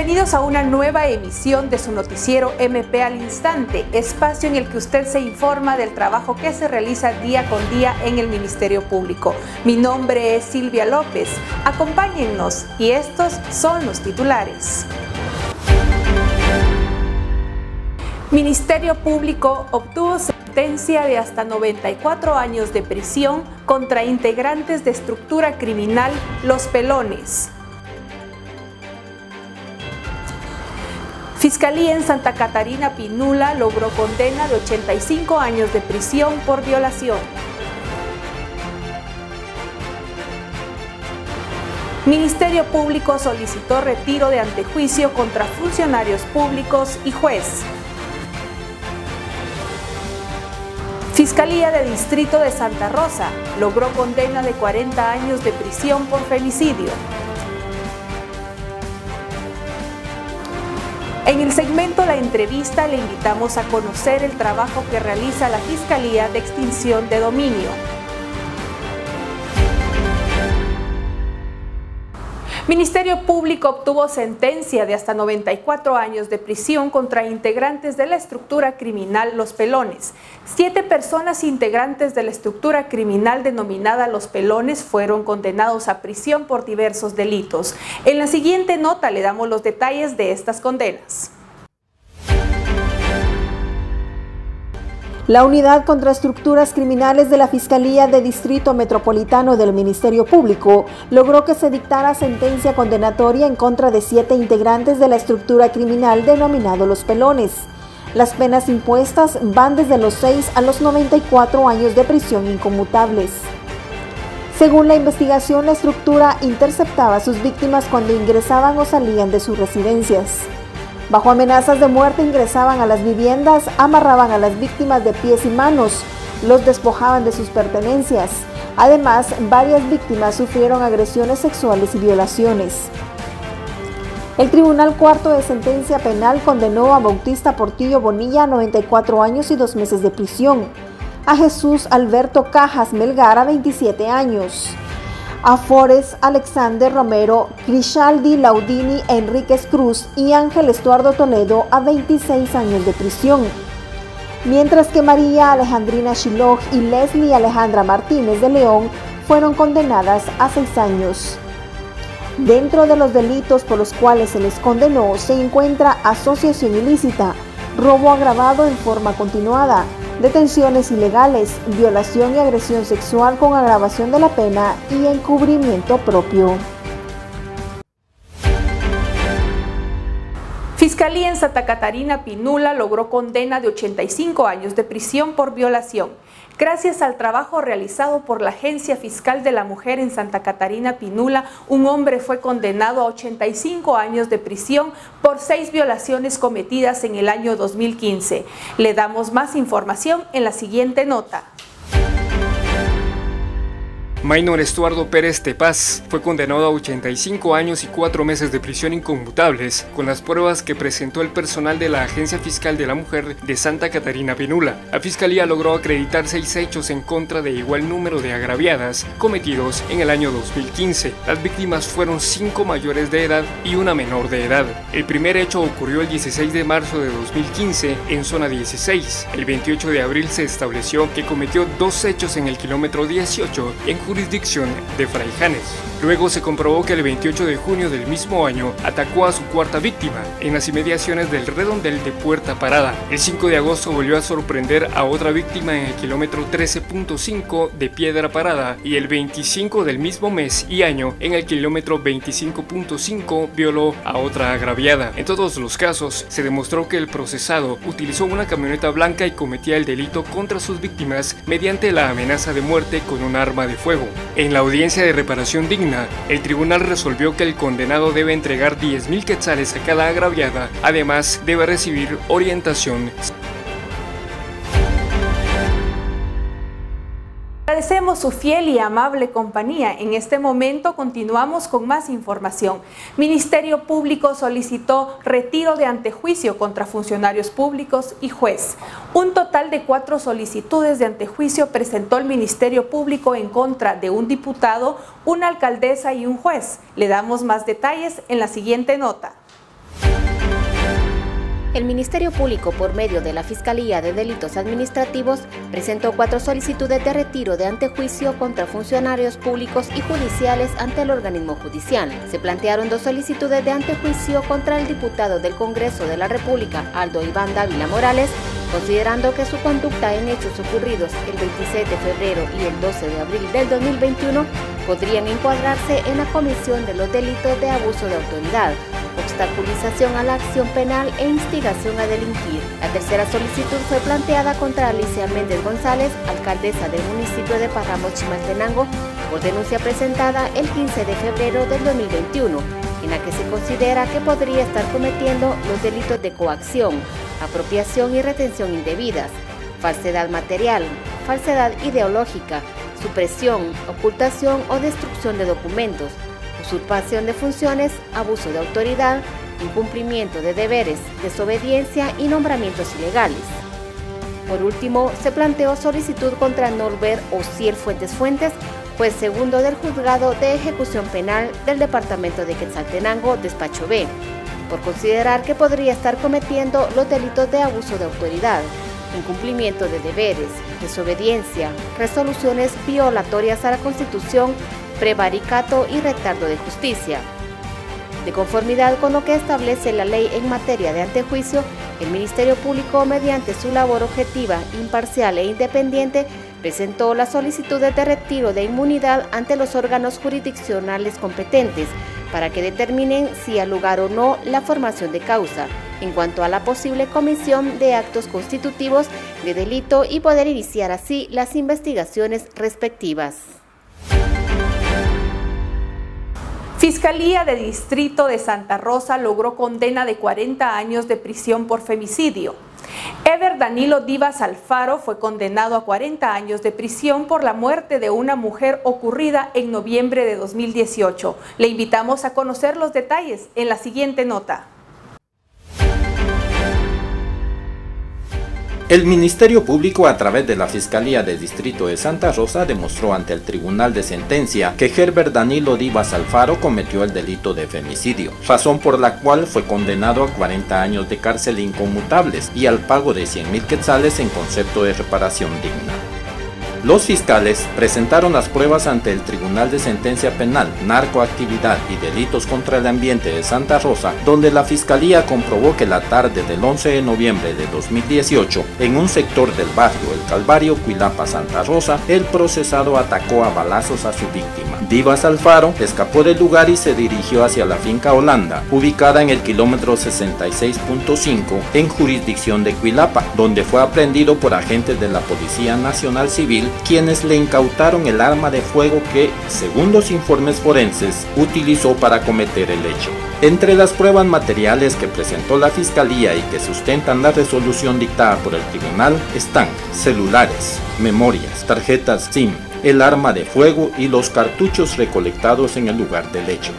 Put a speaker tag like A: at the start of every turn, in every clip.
A: Bienvenidos a una nueva emisión de su noticiero MP al Instante, espacio en el que usted se informa del trabajo que se realiza día con día en el Ministerio Público. Mi nombre es Silvia López. Acompáñennos y estos son los titulares. Ministerio Público obtuvo sentencia de hasta 94 años de prisión contra integrantes de estructura criminal Los Pelones. Fiscalía en Santa Catarina Pinula logró condena de 85 años de prisión por violación. Ministerio Público solicitó retiro de antejuicio contra funcionarios públicos y juez. Fiscalía de Distrito de Santa Rosa logró condena de 40 años de prisión por femicidio. En el segmento La Entrevista le invitamos a conocer el trabajo que realiza la Fiscalía de Extinción de Dominio. Ministerio Público obtuvo sentencia de hasta 94 años de prisión contra integrantes de la estructura criminal Los Pelones. 7 personas integrantes de la estructura criminal denominada Los Pelones fueron condenados a prisión por diversos delitos. En la siguiente nota le damos los detalles de estas condenas.
B: La Unidad contra Estructuras Criminales de la Fiscalía de Distrito Metropolitano del Ministerio Público logró que se dictara sentencia condenatoria en contra de 7 integrantes de la estructura criminal denominado Los Pelones. Las penas impuestas van desde los 6 a los 94 años de prisión inconmutables. Según la investigación, la estructura interceptaba a sus víctimas cuando ingresaban o salían de sus residencias. Bajo amenazas de muerte ingresaban a las viviendas, amarraban a las víctimas de pies y manos, los despojaban de sus pertenencias. Además, varias víctimas sufrieron agresiones sexuales y violaciones. El Tribunal Cuarto de Sentencia Penal condenó a Bautista Portillo Bonilla a 94 años y 2 meses de prisión, a Jesús Alberto Cajas Melgar a 27 años, a Forest Alexander Romero, Crishaldi Laudini Enríquez Cruz y Ángel Estuardo Toledo a 26 años de prisión, mientras que María Alejandrina Shilog y Leslie Alejandra Martínez de León fueron condenadas a 6 años. Dentro de los delitos por los cuales se les condenó se encuentra asociación ilícita, robo agravado en forma continuada, detenciones ilegales, violación y agresión sexual con agravación de la pena y encubrimiento propio.
A: Fiscalía en Santa Catarina Pinula logró condena de 85 años de prisión por violación. Gracias al trabajo realizado por la Agencia Fiscal de la Mujer en Santa Catarina Pinula, un hombre fue condenado a 85 años de prisión por 6 violaciones cometidas en el año 2015. Le damos más información en la siguiente nota.
C: Maynor Estuardo Pérez Tepaz fue condenado a 85 años y 4 meses de prisión inconmutables con las pruebas que presentó el personal de la Agencia Fiscal de la Mujer de Santa Catarina Pinula. La Fiscalía logró acreditar 6 hechos en contra de igual número de agraviadas cometidos en el año 2015. Las víctimas fueron 5 mayores de edad y una menor de edad. El primer hecho ocurrió el 16 de marzo de 2015 en zona 16. El 28 de abril se estableció que cometió 2 hechos en el kilómetro 18 en jurisdicción de Fraijanes. Luego se comprobó que el 28 de junio del mismo año atacó a su cuarta víctima en las inmediaciones del redondel de Puerta Parada. El 5 de agosto volvió a sorprender a otra víctima en el kilómetro 13.5 de Piedra Parada y el 25 del mismo mes y año en el kilómetro 25.5 violó a otra agraviada. En todos los casos se demostró que el procesado utilizó una camioneta blanca y cometía el delito contra sus víctimas mediante la amenaza de muerte con un arma de fuego. En la audiencia de reparación digna, el tribunal resolvió que el condenado debe entregar 10,000 quetzales a cada agraviada, además debe recibir orientación.
A: Agradecemos su fiel y amable compañía. En este momento continuamos con más información. Ministerio Público solicitó retiro de antejuicio contra funcionarios públicos y juez. Un total de 4 solicitudes de antejuicio presentó el Ministerio Público en contra de un diputado, una alcaldesa y un juez. Le damos más detalles en la siguiente nota.
D: El Ministerio Público, por medio de la Fiscalía de Delitos Administrativos, presentó 4 solicitudes de retiro de antejuicio contra funcionarios públicos y judiciales ante el organismo judicial. Se plantearon 2 solicitudes de antejuicio contra el diputado del Congreso de la República, Aldo Iván Dávila Morales, considerando que su conducta en hechos ocurridos el 26 de febrero y el 12 de abril del 2021 podrían encuadrarse en la comisión de los delitos de abuso de autoridad, obstaculización a la acción penal e instigación a delinquir. La tercera solicitud fue planteada contra Alicia Méndez González, alcaldesa del municipio de Páramos, Chimaltenango, por denuncia presentada el 15 de febrero del 2021, en la que se considera que podría estar cometiendo los delitos de coacción, apropiación y retención indebidas, falsedad material, falsedad ideológica, supresión, ocultación o destrucción de documentos, usurpación de funciones, abuso de autoridad, incumplimiento de deberes, desobediencia y nombramientos ilegales. Por último, se planteó solicitud contra Norbert Osiel Fuentes, juez segundo del Juzgado de Ejecución Penal del Departamento de Quetzaltenango, Despacho B, por considerar que podría estar cometiendo los delitos de abuso de autoridad, incumplimiento de deberes, desobediencia, resoluciones violatorias a la Constitución, prevaricato y retardo de justicia. De conformidad con lo que establece la ley en materia de antejuicio, el Ministerio Público, mediante su labor objetiva, imparcial e independiente, presentó las solicitudes de retiro de inmunidad ante los órganos jurisdiccionales competentes para que determinen si ha lugar o no la formación de causa en cuanto a la posible comisión de actos constitutivos de delito y poder iniciar así las investigaciones respectivas.
A: Fiscalía de Distrito de Santa Rosa logró condena de 40 años de prisión por femicidio. Ever Danilo Divas Alfaro fue condenado a 40 años de prisión por la muerte de una mujer ocurrida en noviembre de 2018. Le invitamos a conocer los detalles en la siguiente nota.
E: El Ministerio Público, a través de la Fiscalía de Distrito de Santa Rosa, demostró ante el Tribunal de Sentencia que Herbert Danilo Divas Alfaro cometió el delito de femicidio, razón por la cual fue condenado a 40 años de cárcel inconmutables y al pago de 100.000 quetzales en concepto de reparación digna. Los fiscales presentaron las pruebas ante el Tribunal de Sentencia Penal, Narcoactividad y Delitos contra el Ambiente de Santa Rosa, donde la Fiscalía comprobó que la tarde del 11 de noviembre de 2018, en un sector del barrio El Calvario, Cuilapa, Santa Rosa, el procesado atacó a balazos a su víctima. Divas Alfaro escapó del lugar y se dirigió hacia la finca Holanda, ubicada en el kilómetro 66.5 en jurisdicción de Cuilapa, donde fue aprehendido por agentes de la Policía Nacional Civil, quienes le incautaron el arma de fuego que, según los informes forenses, utilizó para cometer el hecho. Entre las pruebas materiales que presentó la Fiscalía y que sustentan la resolución dictada por el tribunal están celulares, memorias, tarjetas SIM, el arma de fuego y los cartuchos recolectados en el lugar del hecho.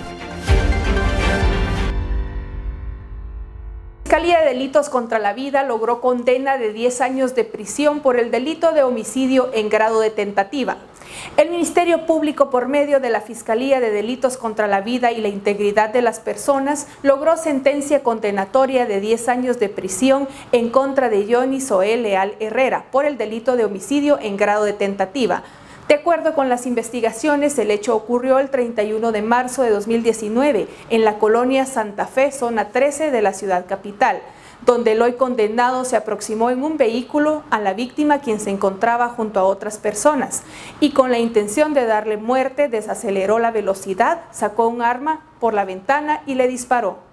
A: La Fiscalía de Delitos contra la Vida logró condena de 10 años de prisión por el delito de homicidio en grado de tentativa. El Ministerio Público, por medio de la Fiscalía de Delitos contra la Vida y la Integridad de las Personas, logró sentencia condenatoria de 10 años de prisión en contra de Johnny Zoé Leal Herrera por el delito de homicidio en grado de tentativa. De acuerdo con las investigaciones, el hecho ocurrió el 31 de marzo de 2019 en la colonia Santa Fe, zona 13 de la ciudad capital, donde el hoy condenado se aproximó en un vehículo a la víctima, quien se encontraba junto a otras personas, y con la intención de darle muerte desaceleró la velocidad, sacó un arma por la ventana y le disparó.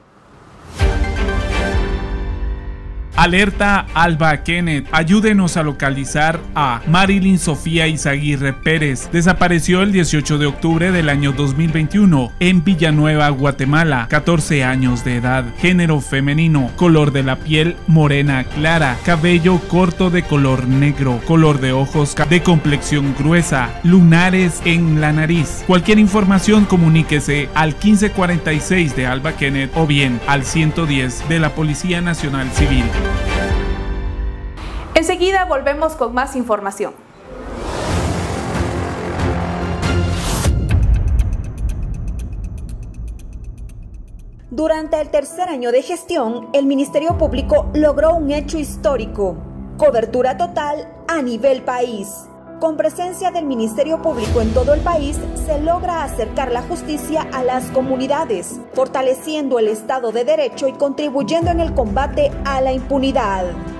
F: Alerta Alba Kenneth, ayúdenos a localizar a Marilyn Sofía Izaguirre Pérez. Desapareció el 18 de octubre del año 2021 en Villanueva, Guatemala. 14 años de edad, género femenino, color de la piel morena clara, cabello corto de color negro, color de ojos de complexión gruesa, lunares en la nariz. Cualquier información comuníquese al 1546 de Alba Kenneth o bien al 110 de la Policía Nacional Civil.
A: Enseguida volvemos con más información.
B: Durante el tercer año de gestión, el Ministerio Público logró un hecho histórico: cobertura total a nivel país. Con presencia del Ministerio Público en todo el país, se logra acercar la justicia a las comunidades, fortaleciendo el Estado de Derecho y contribuyendo en el combate a la impunidad.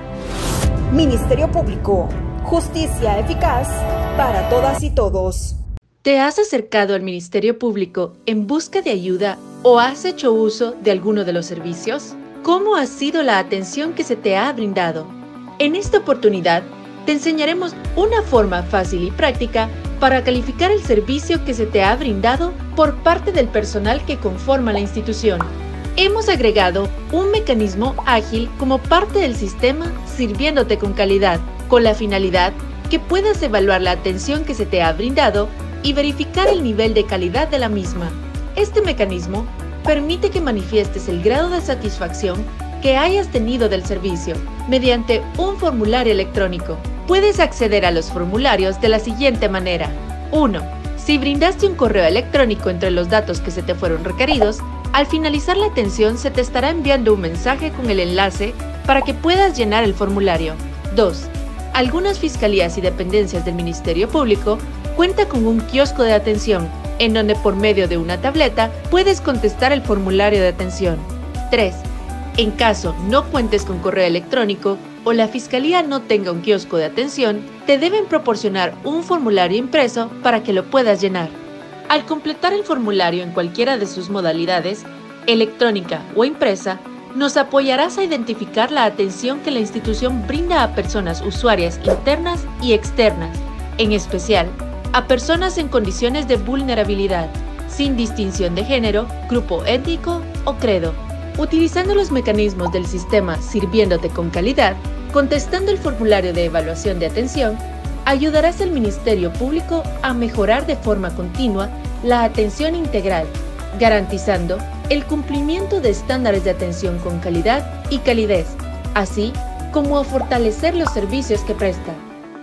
B: Ministerio Público, justicia eficaz para todas y todos.
G: ¿Te has acercado al Ministerio Público en busca de ayuda o has hecho uso de alguno de los servicios? ¿Cómo ha sido la atención que se te ha brindado? En esta oportunidad, te enseñaremos una forma fácil y práctica para calificar el servicio que se te ha brindado por parte del personal que conforma la institución. Hemos agregado un mecanismo ágil como parte del sistema Sirviéndote con Calidad, con la finalidad que puedas evaluar la atención que se te ha brindado y verificar el nivel de calidad de la misma. Este mecanismo permite que manifiestes el grado de satisfacción que hayas tenido del servicio mediante un formulario electrónico. Puedes acceder a los formularios de la siguiente manera. 1. Si brindaste un correo electrónico entre los datos que se te fueron requeridos, al finalizar la atención se te estará enviando un mensaje con el enlace para que puedas llenar el formulario. 2. Algunas fiscalías y dependencias del Ministerio Público cuentan con un kiosco de atención, en donde por medio de una tableta puedes contestar el formulario de atención. 3. En caso no cuentes con correo electrónico o la Fiscalía no tenga un kiosco de atención, te deben proporcionar un formulario impreso para que lo puedas llenar. Al completar el formulario en cualquiera de sus modalidades, electrónica o impresa, nos apoyarás a identificar la atención que la institución brinda a personas usuarias internas y externas, en especial a personas en condiciones de vulnerabilidad, sin distinción de género, grupo étnico o credo. Utilizando los mecanismos del sistema Sirviéndote con Calidad, contestando el formulario de evaluación de atención, ayudarás al Ministerio Público a mejorar de forma continua la atención integral, garantizando el cumplimiento de estándares de atención con calidad y calidez, así como a fortalecer los servicios que prestan.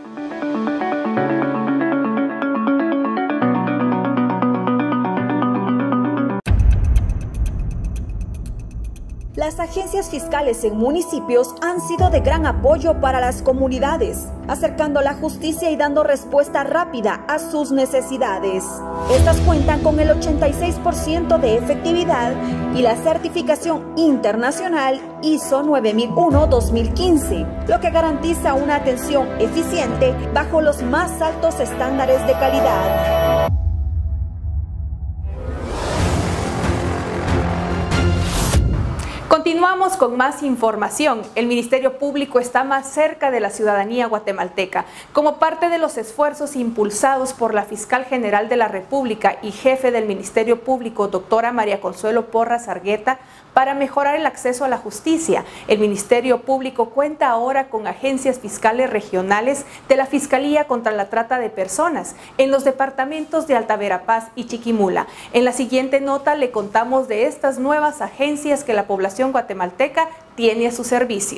B: Las agencias fiscales en municipios han sido de gran apoyo para las comunidades, acercando la justicia y dando respuesta rápida a sus necesidades. Estas cuentan con el 86% de efectividad y la certificación internacional ISO 9001-2015, lo que garantiza una atención eficiente bajo los más altos estándares de calidad.
A: Continuamos con más información. El Ministerio Público está más cerca de la ciudadanía guatemalteca. Como parte de los esfuerzos impulsados por la Fiscal General de la República y jefe del Ministerio Público, doctora María Consuelo Porras Argueta, para mejorar el acceso a la justicia, el Ministerio Público cuenta ahora con agencias fiscales regionales de la Fiscalía contra la Trata de Personas en los departamentos de Alta Verapaz y Chiquimula. En la siguiente nota le contamos de estas nuevas agencias que la población guatemalteca tiene a su servicio.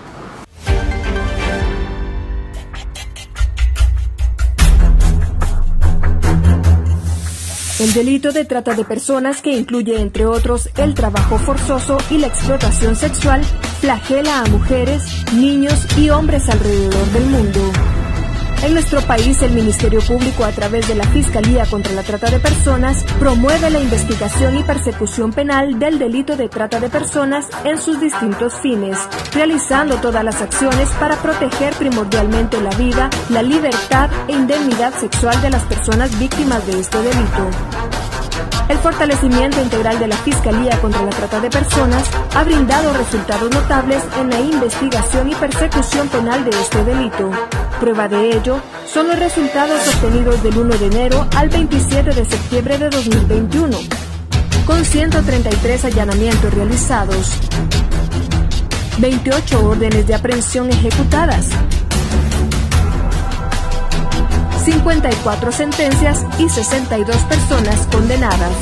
B: El delito de trata de personas, que incluye entre otros el trabajo forzoso y la explotación sexual, flagela a mujeres, niños y hombres alrededor del mundo. En nuestro país, el Ministerio Público, a través de la Fiscalía contra la Trata de Personas, promueve la investigación y persecución penal del delito de trata de personas en sus distintos fines, realizando todas las acciones para proteger primordialmente la vida, la libertad e indemnidad sexual de las personas víctimas de este delito. El fortalecimiento integral de la Fiscalía contra la Trata de Personas ha brindado resultados notables en la investigación y persecución penal de este delito. Prueba de ello son los resultados obtenidos del 1 de enero al 27 de septiembre de 2021, con 133 allanamientos realizados, 28 órdenes de aprehensión ejecutadas, 54 sentencias y 62 personas condenadas.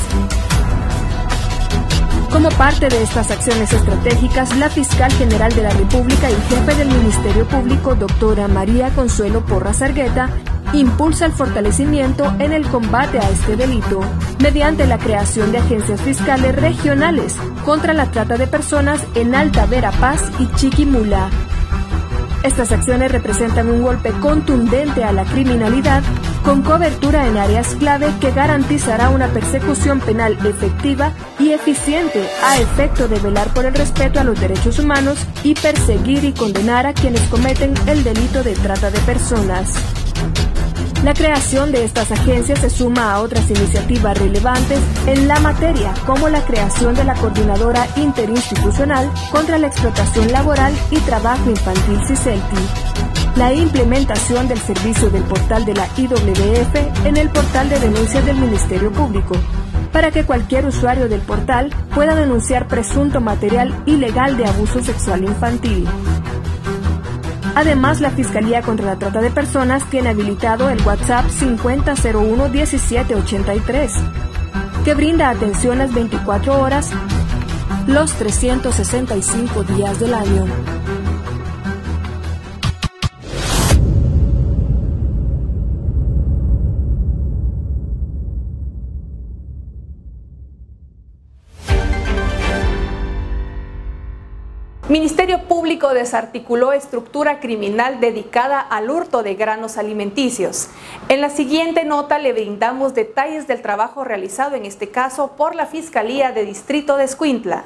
B: Como parte de estas acciones estratégicas, la Fiscal General de la República y jefe del Ministerio Público, doctora María Consuelo Porras Argueta,
H: impulsa el fortalecimiento en el combate a este delito, mediante la creación de agencias fiscales regionales contra la trata de personas en Alta Verapaz y Chiquimula. Estas acciones representan un golpe contundente a la criminalidad, con cobertura en áreas clave que garantizará una persecución penal efectiva y eficiente a efecto de velar por el respeto a los derechos humanos y perseguir y condenar a quienes cometen el delito de trata de personas. La creación de estas agencias se suma a otras iniciativas relevantes en la materia, como la creación de la Coordinadora Interinstitucional contra la Explotación Laboral y Trabajo Infantil CICELTI, la implementación del servicio del portal de la IWF en el portal de denuncias del Ministerio Público, para que cualquier usuario del portal pueda denunciar presunto material ilegal de abuso sexual infantil. Además, la Fiscalía contra la Trata de Personas tiene habilitado el WhatsApp 5001-1783, que brinda atención las 24 horas, los 365 días del año.
A: Ministerio Público desarticuló estructura criminal dedicada al hurto de granos alimenticios. En la siguiente nota le brindamos detalles del trabajo realizado en este caso por la Fiscalía de Distrito de Escuintla.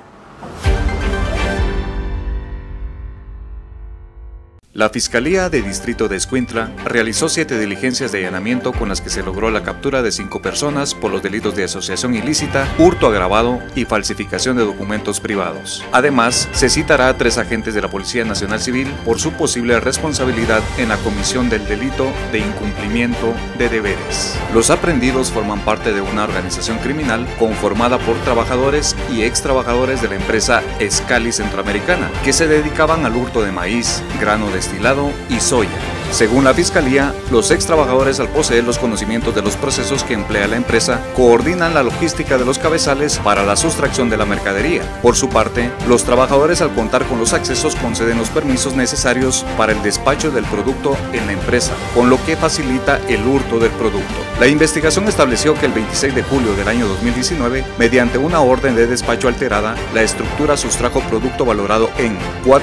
I: La Fiscalía de Distrito de Escuintla realizó 7 diligencias de allanamiento con las que se logró la captura de 5 personas por los delitos de asociación ilícita, hurto agravado y falsificación de documentos privados. Además, se citará a 3 agentes de la Policía Nacional Civil por su posible responsabilidad en la comisión del delito de incumplimiento de deberes. Los aprehendidos forman parte de una organización criminal conformada por trabajadores y ex trabajadores de la empresa Escali Centroamericana, que se dedicaban al hurto de maíz, grano destilado y soya. Según la Fiscalía, los ex trabajadores, al poseer los conocimientos de los procesos que emplea la empresa, coordinan la logística de los cabezales para la sustracción de la mercadería. Por su parte, los trabajadores, al contar con los accesos, conceden los permisos necesarios para el despacho del producto en la empresa, con lo que facilita el hurto del producto. La investigación estableció que el 26 de julio del año 2019, mediante una orden de despacho alterada, la estructura sustrajo producto valorado en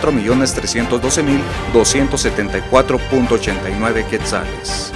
I: 4.312.274.89 quetzales.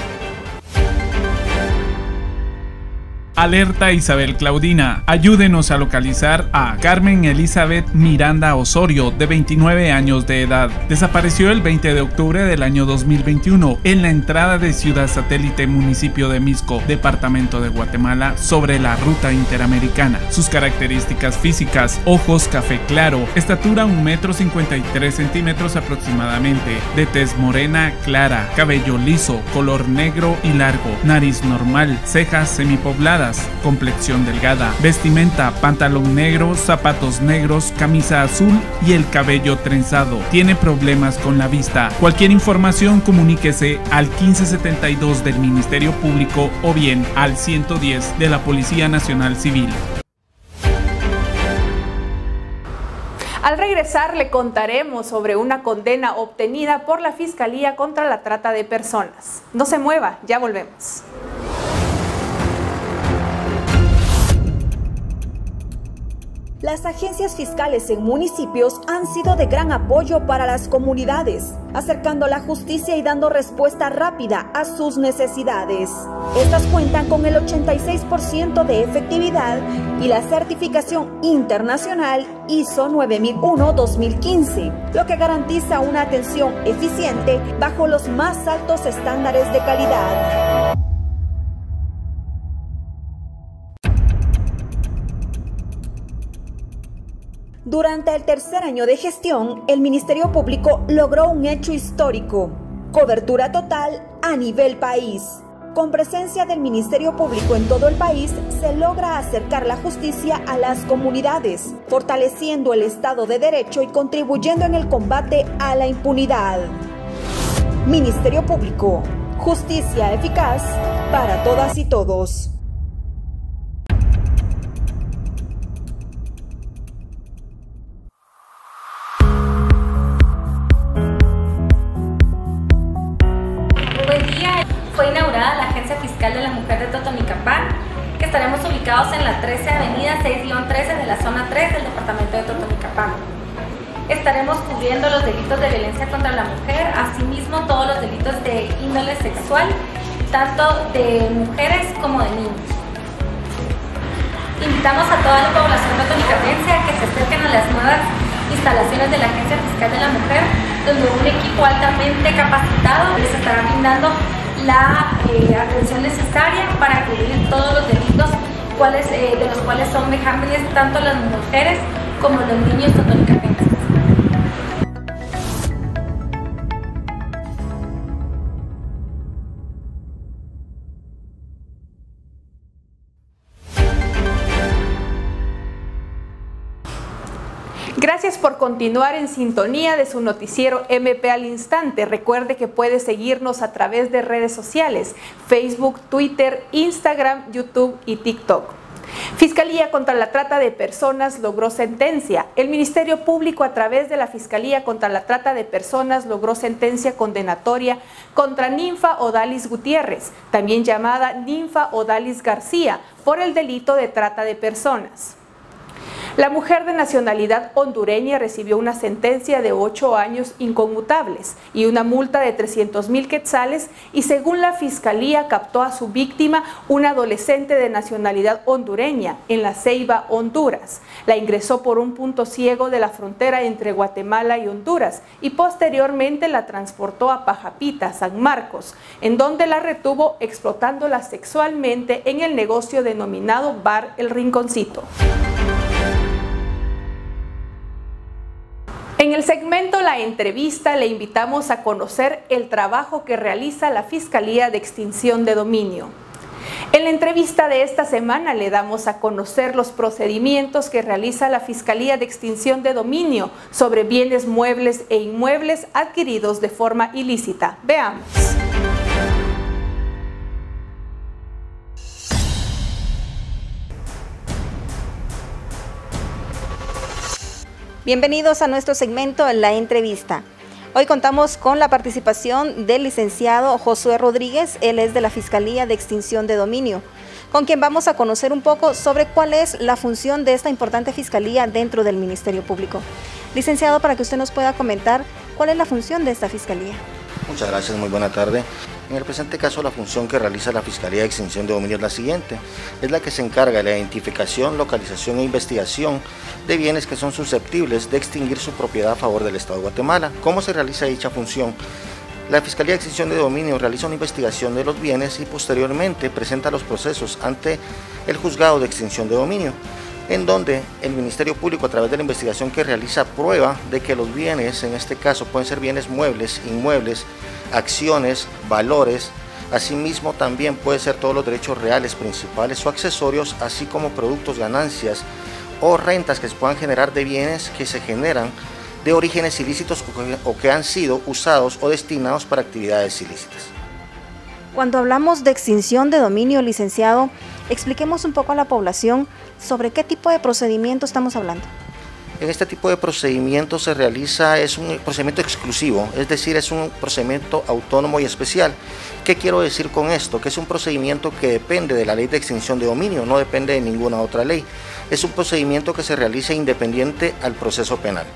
F: Alerta Isabel Claudina. Ayúdenos a localizar a Carmen Elizabeth Miranda Osorio, de 29 años de edad. Desapareció el 20 de octubre del año 2021 en la entrada de Ciudad Satélite, municipio de Mixco, departamento de Guatemala, sobre la ruta interamericana. Sus características físicas: ojos café claro, estatura 1,53 m aproximadamente, de tez morena clara, cabello liso, color negro y largo, nariz normal, cejas semipobladas, complexión delgada, vestimenta pantalón negro, zapatos negros, camisa azul y el cabello trenzado. Tiene problemas con la vista. Cualquier información, comuníquese al 1572 del Ministerio Público o bien al 110 de la Policía Nacional Civil.
A: Al regresar le contaremos sobre una condena obtenida por la Fiscalía contra la Trata de Personas. No se mueva, ya volvemos.
B: Las agencias fiscales en municipios han sido de gran apoyo para las comunidades, acercando la justicia y dando respuesta rápida a sus necesidades. Estas cuentan con el 86% de efectividad y la certificación internacional ISO 9001-2015, lo que garantiza una atención eficiente bajo los más altos estándares de calidad. Durante el tercer año de gestión, el Ministerio Público logró un hecho histórico: cobertura total a nivel país. Con presencia del Ministerio Público en todo el país, se logra acercar la justicia a las comunidades, fortaleciendo el Estado de Derecho y contribuyendo en el combate a la impunidad. Ministerio Público, justicia eficaz para todas y todos.
J: Fue inaugurada Fiscal de la Mujer de Totonicapán, que estaremos ubicados en la 13 Avenida 6-13 de la zona 3 del departamento de Totonicapán. Estaremos cubriendo los delitos de violencia contra la mujer, asimismo todos los delitos de índole sexual, tanto de mujeres como de niños. Invitamos a toda la población totonicapense a que se acerquen a las nuevas instalaciones de la Agencia Fiscal de la Mujer, donde un equipo altamente capacitado les estará brindando la atención necesaria para cubrir todos los delitos de los cuales son vejámenes tanto las mujeres como los niños totonicapenses.
A: Gracias por continuar en sintonía de su noticiero MP al Instante. Recuerde que puede seguirnos a través de redes sociales, Facebook, Twitter, Instagram, YouTube y TikTok. Fiscalía contra la Trata de Personas logró sentencia. El Ministerio Público, a través de la Fiscalía contra la Trata de Personas, logró sentencia condenatoria contra Ninfa Odalis Gutiérrez, también llamada Ninfa Odalis García, por el delito de trata de personas. La mujer de nacionalidad hondureña recibió una sentencia de 8 años inconmutables y una multa de 300,000 quetzales, y según la Fiscalía captó a su víctima, una adolescente de nacionalidad hondureña, en La Ceiba, Honduras. La ingresó por un punto ciego de la frontera entre Guatemala y Honduras y posteriormente la transportó a Pajapita, San Marcos, en donde la retuvo explotándola sexualmente en el negocio denominado Bar El Rinconcito. En el segmento La Entrevista le invitamos a conocer el trabajo que realiza la Fiscalía de Extinción de Dominio. En la entrevista de esta semana le damos a conocer los procedimientos que realiza la Fiscalía de Extinción de Dominio sobre bienes muebles e inmuebles adquiridos de forma ilícita. Veamos.
B: Bienvenidos a nuestro segmento La Entrevista. Hoy contamos con la participación del licenciado Josué Rodríguez, él es de la Fiscalía de Extinción de Dominio, con quien vamos a conocer un poco sobre cuál es la función de esta importante fiscalía dentro del Ministerio Público. Licenciado, para que usted nos pueda comentar cuál es la función de esta fiscalía.
K: Muchas gracias, muy buena tarde. En el presente caso, la función que realiza la Fiscalía de Extinción de Dominio es la siguiente: es la que se encarga de la identificación, localización e investigación de bienes que son susceptibles de extinguir su propiedad a favor del Estado de Guatemala. ¿Cómo se realiza dicha función? La Fiscalía de Extinción de Dominio realiza una investigación de los bienes y posteriormente presenta los procesos ante el Juzgado de Extinción de Dominio, en donde el Ministerio Público, a través de la investigación que realiza, prueba de que los bienes, en este caso, pueden ser bienes muebles, inmuebles, acciones, valores. Asimismo, también puede ser todos los derechos reales, principales o accesorios, así como productos, ganancias o rentas que se puedan generar de bienes que se generan de orígenes ilícitos o que han sido usados o destinados para actividades ilícitas.
B: Cuando hablamos de extinción de dominio, licenciado, expliquemos un poco a la población sobre qué tipo de procedimiento estamos hablando.
K: En este tipo de procedimiento se realiza, es un procedimiento exclusivo, es decir, es un procedimiento autónomo y especial. ¿Qué quiero decir con esto? Que es un procedimiento que depende de la ley de extinción de dominio, no depende de ninguna otra ley. Es un procedimiento que se realiza independiente al proceso penal.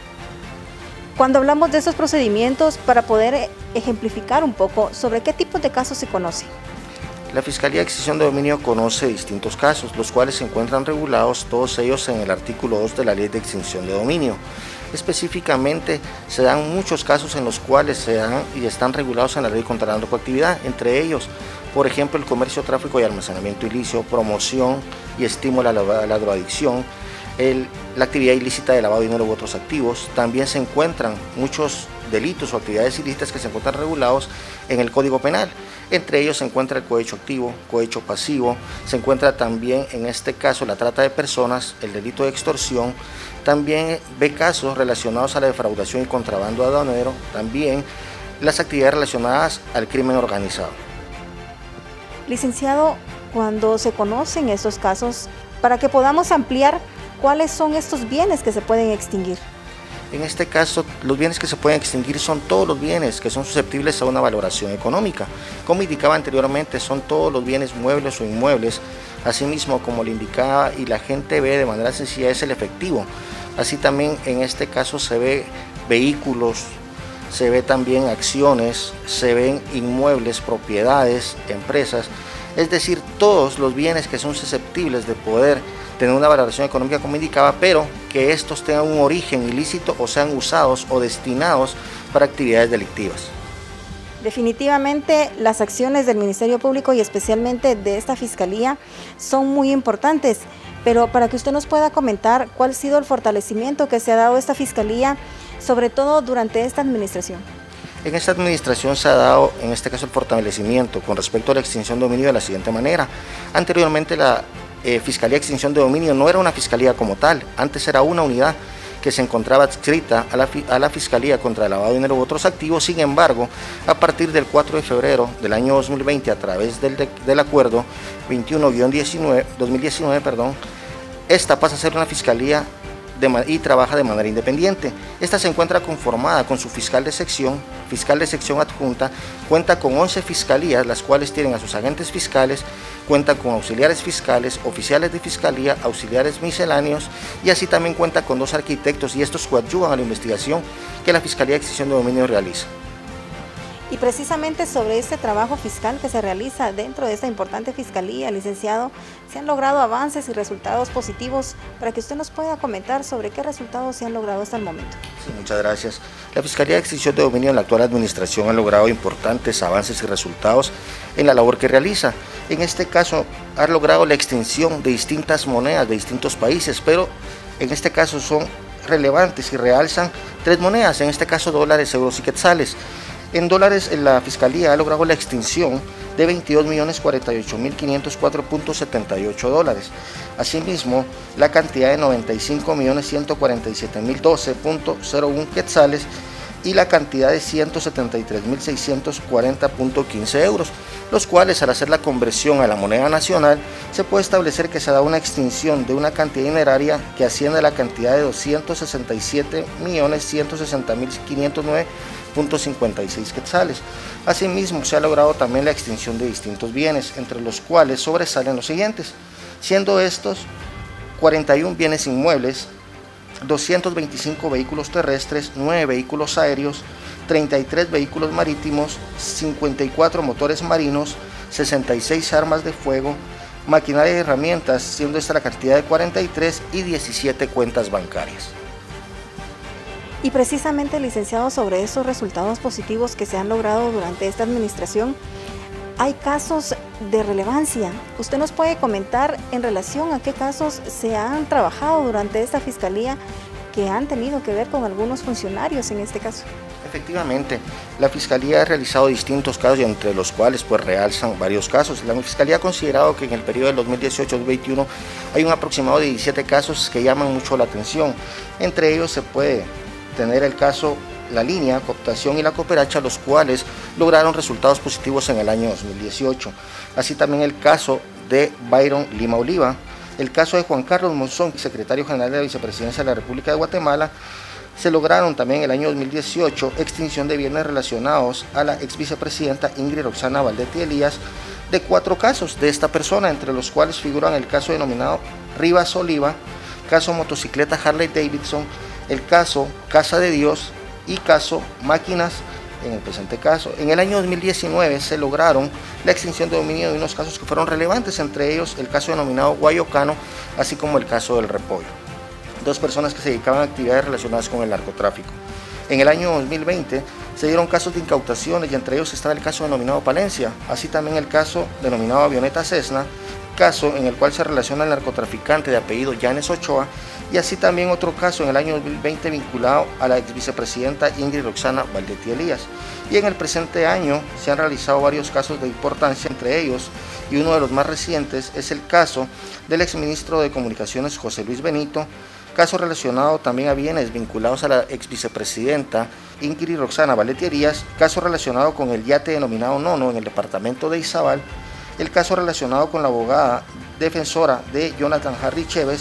B: Cuando hablamos de estos procedimientos, para poder ejemplificar un poco, ¿sobre qué tipos de casos se conoce?
K: La Fiscalía de Extinción de Dominio conoce distintos casos, los cuales se encuentran regulados todos ellos en el artículo 2 de la Ley de Extinción de Dominio. Específicamente, se dan muchos casos en los cuales se dan y están regulados en la Ley contra la Narcoactividad, entre ellos, por ejemplo, el comercio, tráfico y almacenamiento ilícito, promoción y estímulo a la drogadicción, la actividad ilícita de lavado de dinero u otros activos. También se encuentran muchos delitos o actividades ilícitas que se encuentran regulados en el Código Penal. Entre ellos se encuentra el cohecho activo, cohecho pasivo, se encuentra también en este caso la trata de personas, el delito de extorsión, también ve casos relacionados a la defraudación y contrabando aduanero, también las actividades relacionadas al crimen organizado.
B: Licenciado, cuando se conocen estos casos, para que podamos ampliar, ¿cuáles son estos bienes que se pueden extinguir?
K: En este caso, los bienes que se pueden extinguir son todos los bienes que son susceptibles a una valoración económica. Como indicaba anteriormente, son todos los bienes muebles o inmuebles. Asimismo, como le indicaba y la gente ve de manera sencilla, es el efectivo. Así también en este caso se ve vehículos, se ve también acciones, se ven inmuebles, propiedades, empresas. Es decir, todos los bienes que son susceptibles de poder tener una valoración económica como indicaba, pero que estos tengan un origen ilícito o sean usados o destinados para actividades delictivas.
B: Definitivamente las acciones del Ministerio Público y especialmente de esta Fiscalía son muy importantes, pero para que usted nos pueda comentar cuál ha sido el fortalecimiento que se ha dado a esta Fiscalía, sobre todo durante esta administración.
K: En esta administración se ha dado, en este caso, el fortalecimiento con respecto a la extinción de dominio de la siguiente manera. Anteriormente la Fiscalía de Extinción de Dominio no era una fiscalía como tal, antes era una unidad que se encontraba adscrita a la Fiscalía contra el lavado de dinero u otros activos. Sin embargo, a partir del 4 de febrero del año 2020, a través del acuerdo 21-2019, esta pasa a ser una fiscalía y trabaja de manera independiente. Esta se encuentra conformada con su fiscal de sección adjunta, cuenta con 11 fiscalías, las cuales tienen a sus agentes fiscales, cuenta con auxiliares fiscales, oficiales de fiscalía, auxiliares misceláneos, y así también cuenta con 2 arquitectos, y estos coadyuvan a la investigación que la Fiscalía de Extinción de Dominio realiza.
B: Y precisamente sobre este trabajo fiscal que se realiza dentro de esta importante fiscalía, licenciado, se han logrado avances y resultados positivos para que usted nos pueda comentar sobre qué resultados se han logrado hasta el momento.
K: Sí, muchas gracias. La Fiscalía de Extinción de Dominio en la actual administración ha logrado importantes avances y resultados en la labor que realiza. En este caso ha logrado la extinción de distintas monedas de distintos países, pero en este caso son relevantes y realzan 3 monedas, en este caso dólares, euros y quetzales. En dólares, la Fiscalía ha logrado la extinción de 22.048.504.78 dólares. Asimismo, la cantidad de 95.147.012.01 quetzales y la cantidad de 173.640.15 euros, los cuales, al hacer la conversión a la moneda nacional, se puede establecer que se da una extinción de una cantidad dineraria que asciende a la cantidad de 267.160.509.56 quetzales. Asimismo, se ha logrado también la extinción de distintos bienes, entre los cuales sobresalen los siguientes, siendo estos 41 bienes inmuebles, 225 vehículos terrestres, 9 vehículos aéreos, 33 vehículos marítimos, 54 motores marinos, 66 armas de fuego, maquinaria y herramientas, siendo esta la cantidad de 43, y 17 cuentas bancarias.
B: Y precisamente, licenciado, sobre esos resultados positivos que se han logrado durante esta administración, hay casos de relevancia. ¿Usted nos puede comentar en relación a qué casos se han trabajado durante esta Fiscalía que han tenido que ver con algunos funcionarios en este caso?
K: Efectivamente, la Fiscalía ha realizado distintos casos, y entre los cuales realzan varios casos. La Fiscalía ha considerado que en el periodo del 2018-2021 hay un aproximado de 17 casos que llaman mucho la atención. Entre ellos se puede tener el caso La Línea, Cooptación y La Cooperacha, los cuales lograron resultados positivos en el año 2018. Así también el caso de Byron Lima Oliva, el caso de Juan Carlos Monzón, secretario general de la Vicepresidencia de la República de Guatemala. Se lograron también en el año 2018 extinción de bienes relacionados a la ex vicepresidenta Ingrid Roxana Valdetti Elías, de 4 casos de esta persona, entre los cuales figuran el caso denominado Rivas Oliva, caso motocicleta Harley Davidson, el caso Casa de Dios y caso Máquinas. En el presente caso, en el año 2019 se lograron la extinción de dominio de unos casos que fueron relevantes, entre ellos el caso denominado Guayocano, así como el caso del Repollo, 2 personas que se dedicaban a actividades relacionadas con el narcotráfico. En el año 2020 se dieron casos de incautaciones, y entre ellos estaba el caso denominado Palencia, así también el caso denominado Avioneta Cessna, caso en el cual se relaciona el narcotraficante de apellido Yanes Ochoa, y así también otro caso en el año 2020 vinculado a la ex vicepresidenta Ingrid Roxana Valdetti Elías. Y en el presente año se han realizado varios casos de importancia, entre ellos, y uno de los más recientes, es el caso del exministro de Comunicaciones José Luis Benito, caso relacionado también a bienes vinculados a la ex vicepresidenta Ingrid Roxana Valdetti Elías, caso relacionado con el yate denominado Nono en el departamento de Izabal, el caso relacionado con la abogada defensora de Jonathan Harry Chévez,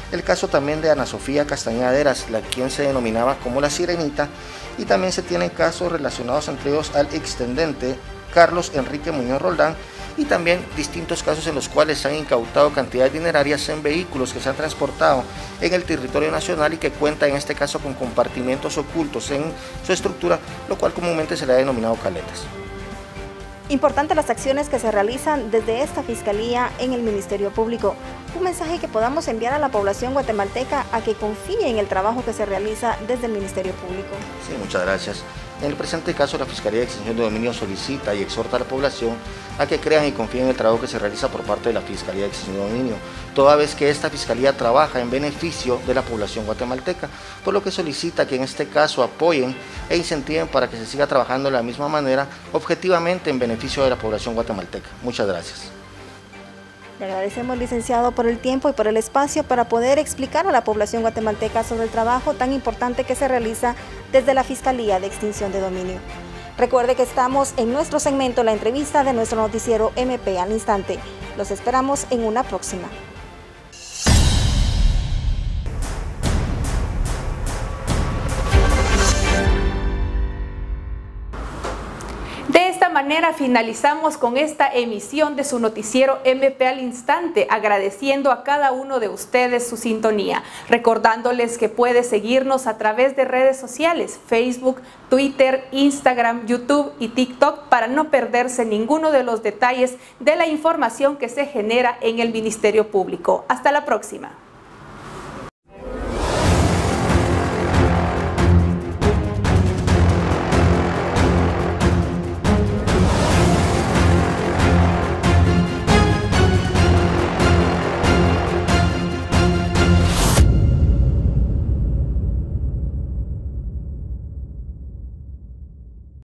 K: el caso también de Ana Sofía Castañeda Heras, quien se denominaba como la Sirenita, y también se tienen casos relacionados entre ellos al extendente Carlos Enrique Muñoz Roldán, y también distintos casos en los cuales se han incautado cantidades dinerarias en vehículos que se han transportado en el territorio nacional y que cuentan en este caso con compartimentos ocultos en su estructura, lo cual comúnmente se le ha denominado caletas.
B: Importantes las acciones que se realizan desde esta Fiscalía en el Ministerio Público. Un mensaje que podamos enviar a la población guatemalteca a que confíe en el trabajo que se realiza desde el Ministerio Público.
K: Sí, muchas gracias. En el presente caso, la Fiscalía de Extinción de Dominio solicita y exhorta a la población a que crean y confíen en el trabajo que se realiza por parte de la Fiscalía de Extinción de Dominio, toda vez que esta Fiscalía trabaja en beneficio de la población guatemalteca, por lo que solicita que en este caso apoyen e incentiven para que se siga trabajando de la misma manera, objetivamente en beneficio de la población guatemalteca. Muchas gracias.
B: Le agradecemos, licenciado, por el tiempo y por el espacio para poder explicar a la población guatemalteca sobre el trabajo tan importante que se realiza desde la Fiscalía de Extinción de Dominio. Recuerde que estamos en nuestro segmento La Entrevista de nuestro noticiero MP al Instante. Los esperamos en una próxima.
A: De esta manera finalizamos con esta emisión de su noticiero MP al Instante, agradeciendo a cada uno de ustedes su sintonía, recordándoles que puede seguirnos a través de redes sociales, Facebook, Twitter, Instagram, YouTube y TikTok para no perderse ninguno de los detalles de la información que se genera en el Ministerio Público. Hasta la próxima.